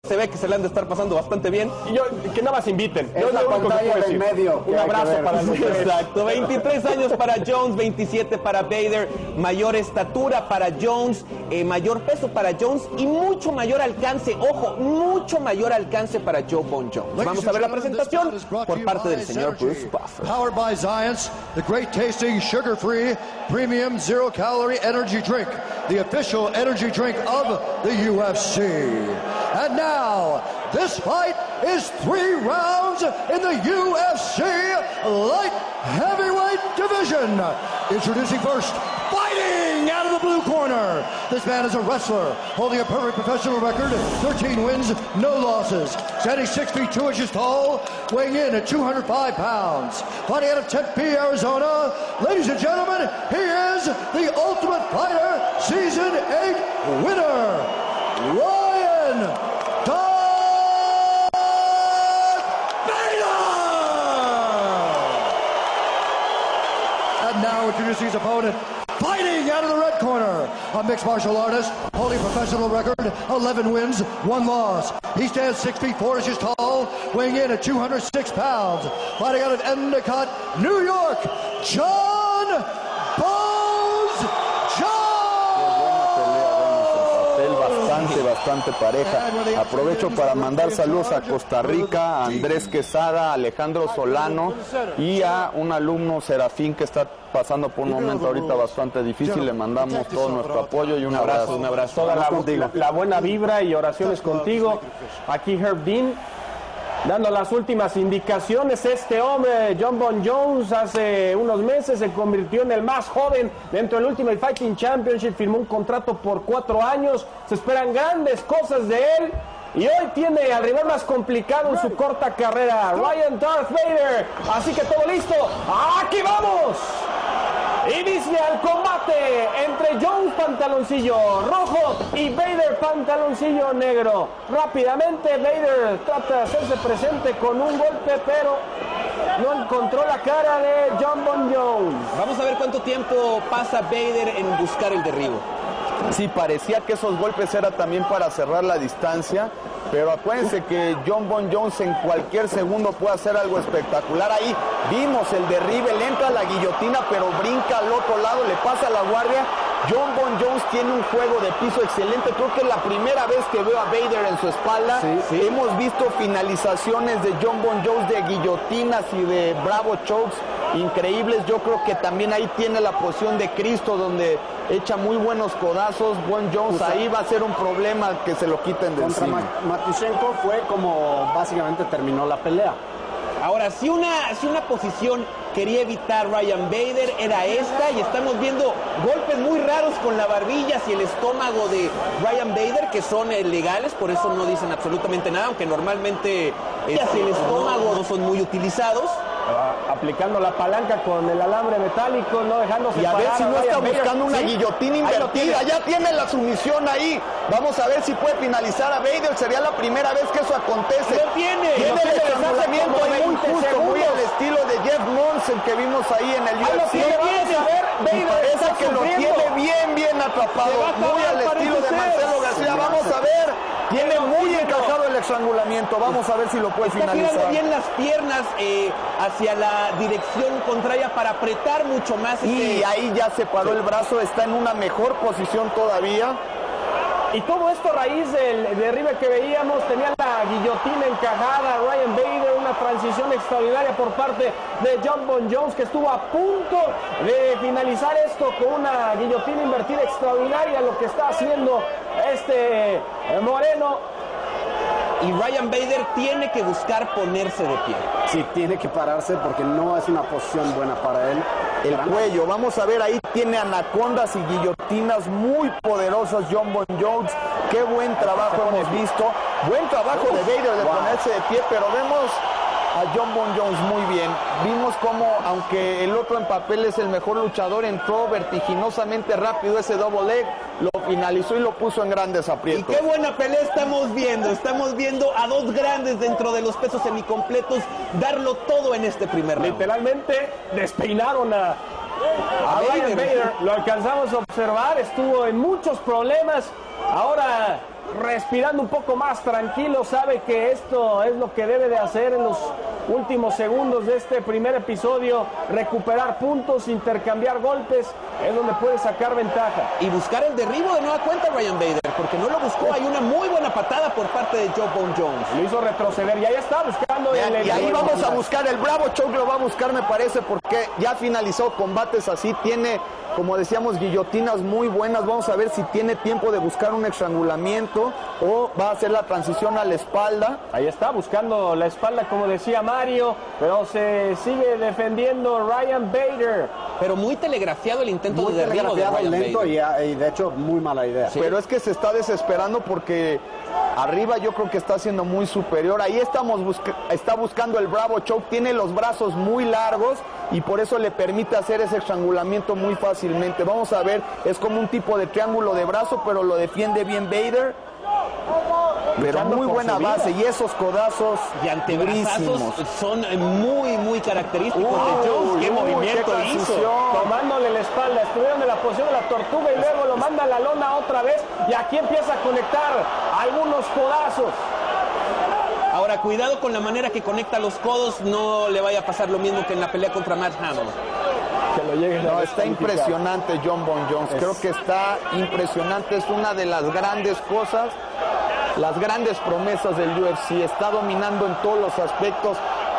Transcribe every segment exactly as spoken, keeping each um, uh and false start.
se ve que se le han de estar pasando bastante bien. Y yo, que nada más inviten. Es la pantalla del medio. Un abrazo para los tres. Exacto, veintitrés años para Jones, veintisiete para Bader, mayor estatura para Jones, eh, mayor peso para Jones y mucho mayor alcance, ojo, mucho mayor alcance para Joe Bon Jones. Vamos a ver la presentación por parte del señor Bruce Buffer. Powered by Zions, the great tasting, sugar-free, premium, zero-calorie energy drink, the official energy drink of the U F C. And now, this fight is three rounds in the U F C light heavyweight division. Introducing first, fighting out of the blue corner. This man is a wrestler, holding a perfect professional record, thirteen wins, no losses. Standing six feet two inches tall, weighing in at two hundred five pounds. Fighting out of Tempe, Arizona. Ladies and gentlemen, he is the Ultimate Fighter Season eight winner, Ryan Darth Vader! And now introducing his opponent, fighting out of the red corner, a mixed martial artist, holding a professional record, eleven wins, one loss. He stands six feet four inches tall, weighing in at two hundred six pounds. Fighting out of Endicott, New York, John Bones Bastante, bastante pareja. Aprovecho para mandar saludos a Costa Rica, a Andrés Quesada, a Alejandro Solano y a un alumno Serafín que está pasando por un momento ahorita bastante difícil. Le mandamos todo nuestro apoyo y un abrazo. Un abrazo. Toda la, la, la buena vibra y oraciones contigo. Aquí Herb Dean, dando las últimas indicaciones. Este hombre, John Bon Jones, hace unos meses se convirtió en el más joven dentro del Ultimate Fighting Championship, firmó un contrato por cuatro años, se esperan grandes cosas de él y hoy tiene al rival más complicado en su corta carrera, Ryan Darth Vader. Así que todo listo, ¡aquí vamos! Inicia el combate entre Jones pantaloncillo rojo y Vader pantaloncillo negro. Rápidamente Vader trata de hacerse presente con un golpe, pero no encontró la cara de John Bon Jones. Vamos a ver cuánto tiempo pasa Vader en buscar el derribo. Sí, parecía que esos golpes era también para cerrar la distancia, pero acuérdense que John Bon Jones en cualquier segundo puede hacer algo espectacular. Ahí vimos el derribe, le entra la guillotina, pero brinca al otro lado, le pasa la guardia. John Bon Jones tiene un juego de piso excelente. Creo que es la primera vez que veo a Vader en su espalda. Sí, sí. Hemos visto finalizaciones de John Bon Jones de guillotinas y de bravo chokes increíbles. Yo creo que también ahí tiene la posición de Cristo, donde echa muy buenos codazos. Bon Jones, pues ahí va a ser un problema que se lo quiten de contra encima. Matushenko fue como básicamente terminó la pelea. Ahora, si una, si una posición quería evitar Ryan Bader era esta, y estamos viendo golpes muy raros con la barbilla hacia el estómago de Ryan Bader, que son eh, legales, por eso no dicen absolutamente nada, aunque normalmente eh, hacia el estómago no son muy utilizados. Uh, aplicando la palanca con el alambre metálico, no dejándose. Y a ver si no está Bader. buscando una ¿Sí? guillotina invertida. Ya tiene la sumisión ahí. Vamos a ver si puede finalizar a Bader. Sería la primera vez que eso acontece. Lo tiene. Tiene Lo el tiene estrangulamiento ahí muy justo, segundos. muy al estilo de Jeff Monson que vimos ahí en el U F C. Lo tiene, a ver, Y Bader parece que lo tiene bien, bien atrapado. Muy al estilo de Marcelo García. Vamos a ver. Tiene muy encajado el estrangulamiento. Vamos a ver si lo puede Está finalizar. girando bien las piernas eh, hacia la dirección contraria para apretar mucho más. Y este... ahí ya se paró el brazo. Está en una mejor posición todavía. Y todo esto a raíz del derribe que veíamos, tenía la guillotina encajada, Ryan Bader, una transición extraordinaria por parte de John Bon Jones, que estuvo a punto de finalizar esto con una guillotina invertida extraordinaria, lo que está haciendo este Moreno. Y Ryan Bader tiene que buscar ponerse de pie. Sí, tiene que pararse porque no es una posición buena para él. El cuello, vamos a ver, ahí tiene anacondas y guillotinas muy poderosas John Bon Jones. Qué buen trabajo hemos visto. Buen trabajo de Bader de ponerse de pie, pero vemos a John Bon Jones muy bien. Vimos cómo, aunque el otro en papel es el mejor luchador, entró vertiginosamente rápido ese double leg, lo finalizó y lo puso en grandes aprietos. Y qué buena pelea estamos viendo. Estamos viendo a dos grandes dentro de los pesos semicompletos darlo todo en este primer round. Literalmente despeinaron a, a Ryan Bader. Lo alcanzamos a observar, estuvo en muchos problemas. Ahora respirando un poco más tranquilo, sabe que esto es lo que debe de hacer en los últimos segundos de este primer episodio, recuperar puntos, intercambiar golpes, es donde puede sacar ventaja. Y buscar el derribo de nueva cuenta Ryan Bader, porque no lo buscó. Hay una muy buena patada por parte de Jon Bone Jones. Lo hizo retroceder y ahí está buscando. Vean, el, y ahí el, vamos el, a buscar, el Bravo Choke lo va a buscar, me parece, porque ya finalizó combates así, tiene, como decíamos, guillotinas muy buenas. Vamos a ver si tiene tiempo de buscar un estrangulamiento o va a hacer la transición a la espalda. Ahí está, buscando la espalda, como decía Mario, pero se sigue defendiendo Ryan Bader. Pero muy telegrafiado el intento Muy de derribo de telegrafiado, Ryan lento Bader. y, y de hecho muy mala idea. Sí. Pero es que se está desesperando porque arriba yo creo que está siendo muy superior. Ahí estamos busca está buscando el Bravo Choke, tiene los brazos muy largos y por eso le permite hacer ese estrangulamiento muy fácilmente. Vamos a ver, es como un tipo de triángulo de brazo, pero lo defiende bien Bader. Pero muy buena base y esos codazos y antebrazazos durísimos. son muy, muy característicos Uy, de Jones. uy, ¿Qué uy, movimiento qué hizo? transición. Tomándole la espalda, estuvieron en la posición de la tortuga y luego lo manda a la lona otra vez y aquí empieza a conectar algunos codazos. Ahora, cuidado con la manera que conecta los codos, no le vaya a pasar lo mismo que en la pelea contra Matt Hamill. Que lo lleguen a No, está descalificar. impresionante Jon Bone Jones, creo que está impresionante, es una de las grandes cosas, las grandes promesas del U F C, está dominando en todos los aspectos.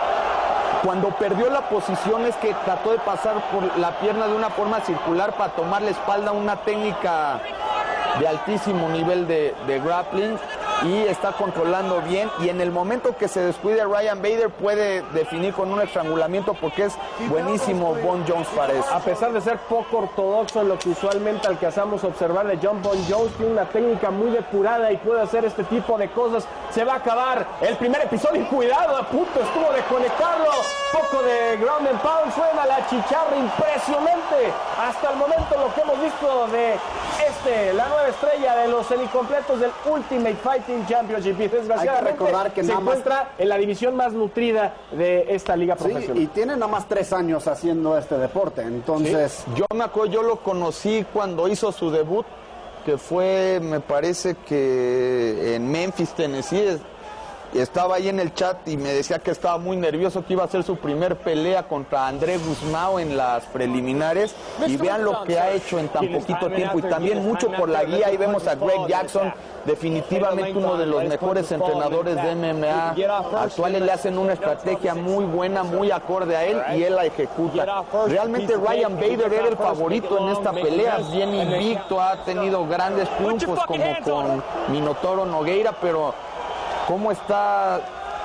Cuando perdió la posición es que trató de pasar por la pierna de una forma circular para tomar la espalda, una técnica de altísimo nivel de, de grappling, y está controlando bien, y en el momento que se descuide Ryan Bader puede definir con un estrangulamiento porque es buenísimo Bone Jones para eso. A pesar de ser poco ortodoxo en lo que usualmente alcanzamos a observar de Jon Bone Jones, tiene una técnica muy depurada y puede hacer este tipo de cosas. Se va a acabar el primer episodio y cuidado, a punto estuvo de conectarlo. Poco de ground and pound, suena la chicharra, impresionante. Hasta el momento lo que hemos visto de este, la nueva estrella de los semicompletos del Ultimate Fighting Championship. Y desgraciadamente Hay que recordar que se nada más- encuentra en la división más nutrida de esta liga Sí, profesional. y tiene nada más tres años haciendo este deporte, entonces Yo me acuerdo, yo lo conocí cuando hizo su debut, que fue, me parece que en Memphis, Tennessee. Estaba ahí en el chat y me decía que estaba muy nervioso, que iba a hacer su primer pelea contra André Guzmão en las preliminares, y vean lo que ha hecho en tan poquito tiempo, y también mucho por la guía. Ahí vemos a Greg Jackson, definitivamente uno de los mejores entrenadores de M M A actuales. Le hacen una estrategia muy buena, muy acorde a él, y él la ejecuta. Realmente Ryan Bader era el favorito en esta pelea, bien invicto, ha tenido grandes triunfos como con Minotauro Nogueira, pero cómo está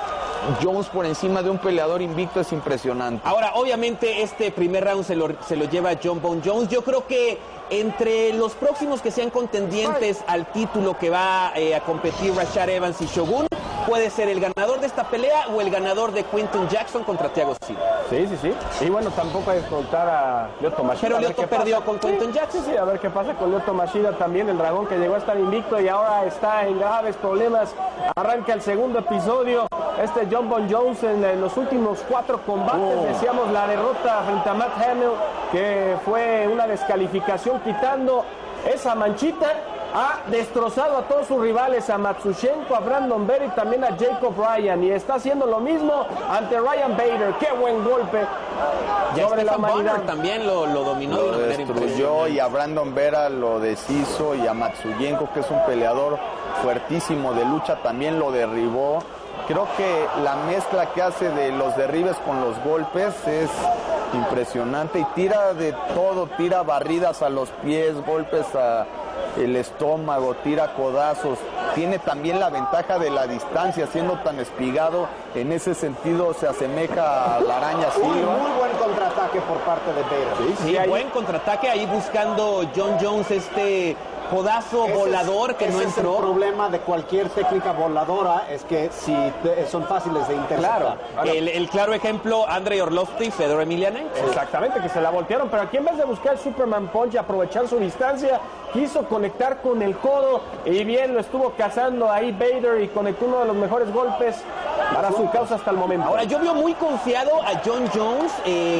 Jones por encima de un peleador invicto es impresionante. Ahora, obviamente, este primer round se lo, se lo lleva Jon Bone Jones. Yo creo que entre los próximos que sean contendientes al título que va eh, a competir Rashad Evans y Shogun, puede ser el ganador de esta pelea o el ganador de Quinton Jackson contra Thiago Silva. Sí, sí, sí. Y bueno, tampoco hay que contar a Lyoto Machida. Pero a ver Lyoto qué perdió pasa. con Quinton Jackson. Sí, sí, a ver qué pasa con Lyoto Machida también, el dragón que llegó a estar invicto y ahora está en graves problemas. Arranca el segundo episodio. Este Jon Bone Jones en, en los últimos cuatro combates, Oh. decíamos la derrota frente a Matt Hamill, que fue una descalificación, quitando esa manchita. Ha destrozado a todos sus rivales, a Matsushenko, a Brandon Vera y también a Jacob Ryan, y está haciendo lo mismo ante Ryan Bader. ¡Qué buen golpe! Ya sobre la Stefan humanidad. Bonner también lo, lo dominó de Lo una manera destruyó, impresionante. y a Brandon Vera lo deshizo, y a Matsuyenko, que es un peleador fuertísimo de lucha, también lo derribó. Creo que la mezcla que hace de los derribes con los golpes es impresionante, y tira de todo, tira barridas a los pies, golpes a el estómago, tira codazos. Tiene también la ventaja de la distancia, siendo tan espigado, en ese sentido se asemeja a la araña muy, Silva. muy buen contraataque por parte de Bader. Sí, buen contraataque ahí buscando Jon Jones este codazo Ese es- volador que no ese es entró. el problema de cualquier técnica voladora, es que si te- son fáciles de interceptar. Claro. El, el claro ejemplo, Andrei Arlovski y Fedor Emelianenko. Exactamente, que se la voltearon, pero aquí en vez de buscar el Superman Punch y aprovechar su distancia, quiso conectar con el codo, y bien lo estuvo cazando ahí Bader y conectó uno de los mejores golpes para su causa hasta el momento. Ahora, yo veo muy confiado a Jon Jones. eh,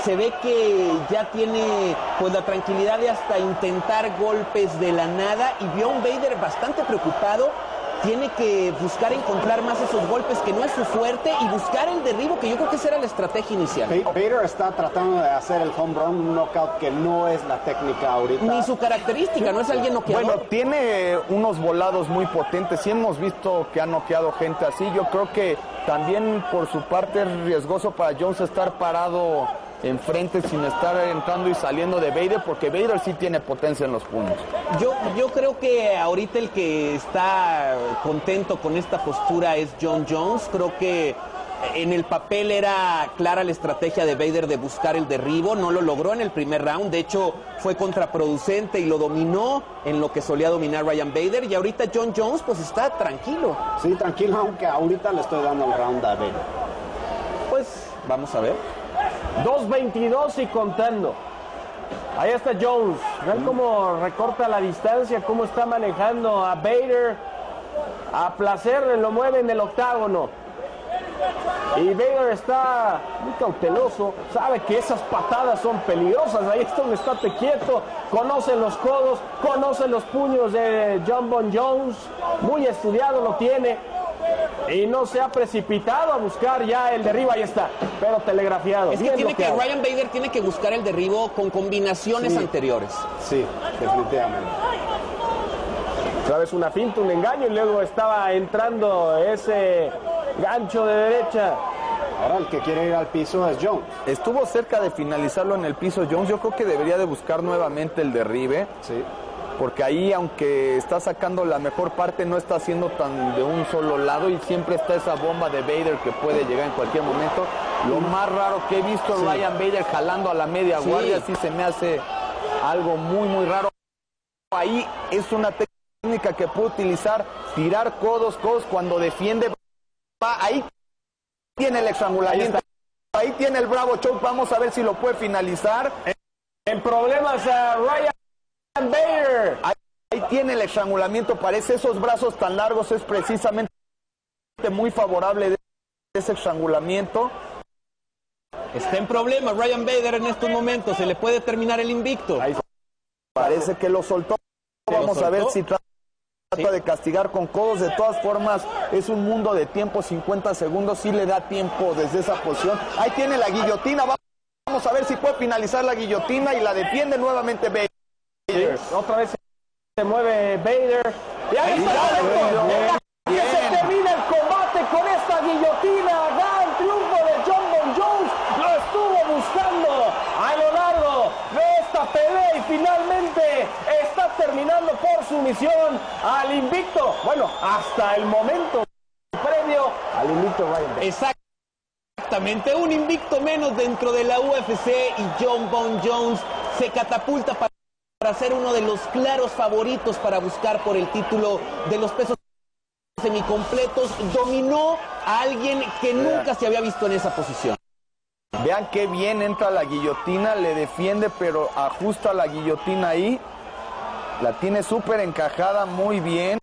se ve que ya tiene pues la tranquilidad de hasta intentar golpes de la nada, y vio a un Bader bastante preocupado. Tiene que buscar encontrar más esos golpes, que no es su fuerte, y buscar el derribo, que yo creo que esa era la estrategia inicial. Bader está tratando de hacer el home run, un knockout que no es la técnica ahorita. Ni su característica, no es alguien noqueador. Bueno, tiene unos volados muy potentes. Sí hemos visto que ha noqueado gente así. Yo creo que también por su parte es riesgoso para Jones estar parado enfrente sin estar entrando y saliendo de Bader, porque Bader sí tiene potencia en los puños. Yo, yo creo que ahorita el que está contento con esta postura es Jon Jones. Creo que en el papel era clara la estrategia de Bader de buscar el derribo. No lo logró en el primer round. De hecho, fue contraproducente y lo dominó en lo que solía dominar Ryan Bader. Y ahorita Jon Jones pues está tranquilo. Sí, tranquilo, aunque ahorita le estoy dando el round a Bader. Pues vamos a ver. dos veintidós y contando. Ahí está Jones. Vean cómo recorta la distancia, cómo está manejando a Bader. A placer lo mueve en el octágono. Y Bader está muy cauteloso. Sabe que esas patadas son peligrosas. Ahí está donde estate quieto. Conoce los codos, conoce los puños de Jon Bon Jones. Muy estudiado lo tiene. Y no se ha precipitado a buscar ya el derribo. Ahí está, pero telegrafiado. Es que, tiene que Ryan Bader tiene que buscar el derribo con combinaciones sí. anteriores. Sí, definitivamente. Otra vez una finta, un engaño, y luego estaba entrando ese gancho de derecha. Ahora el que quiere ir al piso es Jones. Estuvo cerca de finalizarlo en el piso Jones. Yo creo que debería de buscar nuevamente el derribe. Sí. Porque ahí, aunque está sacando la mejor parte, no está haciendo tan de un solo lado, y siempre está esa bomba de Bader que puede llegar en cualquier momento. Lo más raro que he visto, sí. Ryan Bader jalando a la media sí. guardia, sí se me hace algo muy, muy raro. Ahí es una técnica que puede utilizar, tirar codos, codos cuando defiende. Ahí tiene el estrangulamiento, ahí, ahí tiene el bravo choke. Vamos a ver si lo puede finalizar. En problemas a Ryan Bader. Ahí, ahí tiene el estrangulamiento. Parece esos brazos tan largos, es precisamente muy favorable de ese estrangulamiento. Está en problemas Ryan Bader en estos momentos. Se le puede terminar el invicto. Ahí parece que lo soltó. Vamos lo soltó? a ver si trata sí. de castigar con codos. De todas formas, es un mundo de tiempo, cincuenta segundos. Sí le da tiempo desde esa posición. Ahí tiene la guillotina. Vamos a ver si puede finalizar la guillotina, y la defiende nuevamente Bader. Sí, otra vez se mueve Bader. Y ahí está el momento que se termina el combate con esta guillotina. Gran triunfo de Jon Bon Jones. Lo estuvo buscando a lo largo de esta pelea, y finalmente está terminando por sumisión al invicto. Bueno, hasta el momento previo al invicto Ryan Bader. Exactamente, un invicto menos dentro de la U F C, y Jon Bon Jones se catapulta para para ser uno de los claros favoritos para buscar por el título de los pesos semicompletos. Dominó a alguien que nunca se había visto en esa posición. Vean qué bien entra la guillotina, le defiende, pero ajusta la guillotina ahí. La tiene súper encajada, muy bien.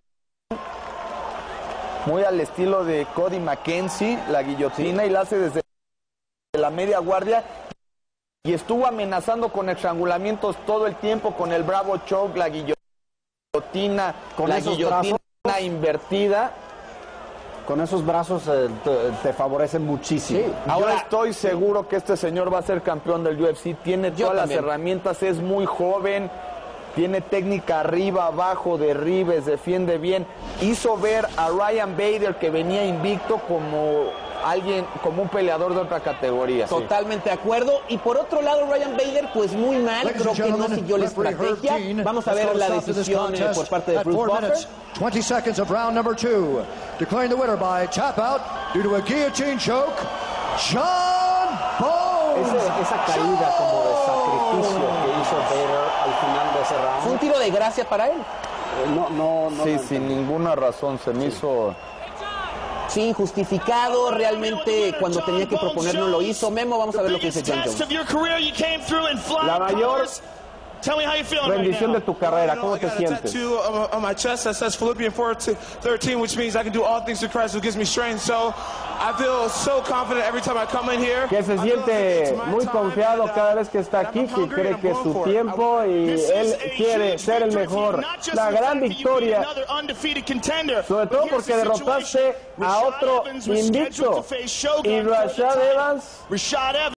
Muy al estilo de Cody McKenzie, la guillotina, sí. y la hace desde la media guardia. Y estuvo amenazando con estrangulamientos todo el tiempo, con el bravo choke, la guillotina, con la guillotina brazos, invertida. Con esos brazos eh, te, te favorecen muchísimo. Sí. Ahora, yo estoy seguro que este señor va a ser campeón del U F C. Tiene todas las herramientas, es muy joven, tiene técnica arriba, abajo, derribes, defiende bien. Hizo ver a Ryan Bader, que venía invicto, como alguien, como un peleador de otra categoría. Totalmente de acuerdo. Y por otro lado, Ryan Bader, pues muy mal, creo que no siguió la estrategia. Vamos a ver la decisión eh, por parte de Bruce Buffer. twenty seconds of round number two. Declaring the winner by tap out due to a guillotine choke, Jon Bones. Ese, esa caída como de sacrificio que hizo Bader al final de ese round. Fue un tiro de gracia para él. Eh, no, no, no. Sí, sin ninguna razón se me sí. hizo. Sí, injustificado, realmente cuando tenía que proponer no lo hizo. Memo, vamos a ver lo que dice Jon Jones. La mayor Tell me how you feeling right rendición now. de tu carrera, ¿cómo te I got a sientes? tattoo on on my chest that says Philippians four thirteen, which means I can do all things through Christ who gives me strength. So I feel so confident every time I come in here. Que se siente muy confiado cada vez que está aquí, que cree que es su tiempo y él quiere ser el mejor. La gran victoria, sobre todo porque derrotaste a otro invicto, y Rashad Evans